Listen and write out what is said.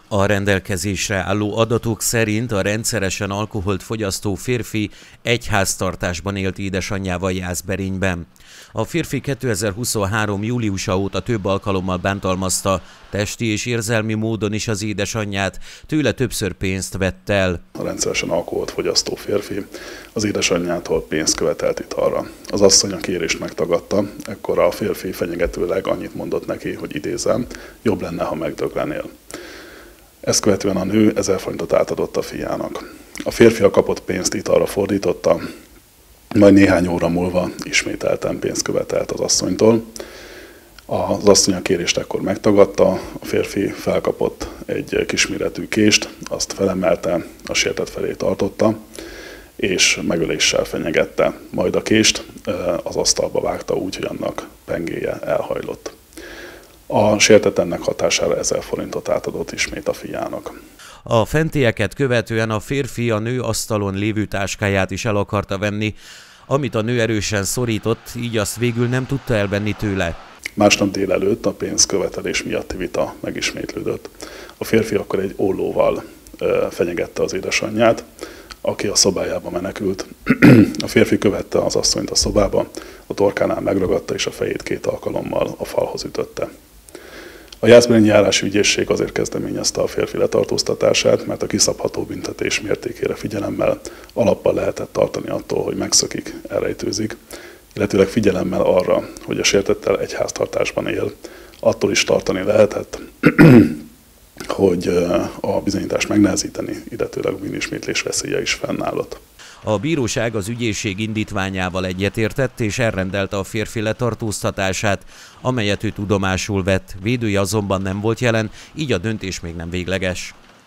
A rendelkezésre álló adatok szerint a rendszeresen alkoholt fogyasztó férfi egy háztartásban élt édesanyjával Jászberényben. A férfi 2023. júliusa óta több alkalommal bántalmazta testi és érzelmi módon is az édesanyját, tőle többször pénzt vett el. A rendszeresen alkoholt fogyasztó férfi az édesanyjától pénzt követelt italra. Az asszony a kérést megtagadta, ekkor a férfi fenyegetőleg annyit mondott neki, hogy idézem, jobb lenne, ha megdöglenél. Ezt követően a nő 1000 forintot átadott a fiának. A férfi a kapott pénzt italra fordította, majd néhány óra múlva ismételten pénzt követelt az asszonytól. Az asszony a kérést ekkor megtagadta, a férfi felkapott egy kisméretű kést, azt felemelte, a sértett felé tartotta, és megöléssel fenyegette. Majd a kést az asztalba vágta úgy, hogy annak pengéje elhajlott. A sértett ennek hatására 1000 forintot átadott ismét a fiának. A fentieket követően a férfi a nő asztalon lévő táskáját is el akarta venni, amit a nő erősen szorított, így azt végül nem tudta elvenni tőle. Másnap délelőtt a pénzkövetelés miatti vita megismétlődött. A férfi akkor egy ollóval fenyegette az édesanyját, aki a szobájába menekült. A férfi követte az asszonyt a szobába, a torkánál megragadta és a fejét 2 alkalommal a falhoz ütötte. A Jászberényi járási ügyészség azért kezdeményezte a férfi letartóztatását, mert a kiszabható büntetés mértékére figyelemmel alappal lehetett tartani attól, hogy megszökik, elrejtőzik, illetőleg figyelemmel arra, hogy a sértettel egy háztartásban él, attól is tartani lehetett, hogy a bizonyítást megnehezíteni, illetőleg a bűnismétlés veszélye is fennállott. A bíróság az ügyészség indítványával egyetértett és elrendelte a férfi letartóztatását, amelyet ő tudomásul vett. Védője azonban nem volt jelen, így a döntés még nem végleges.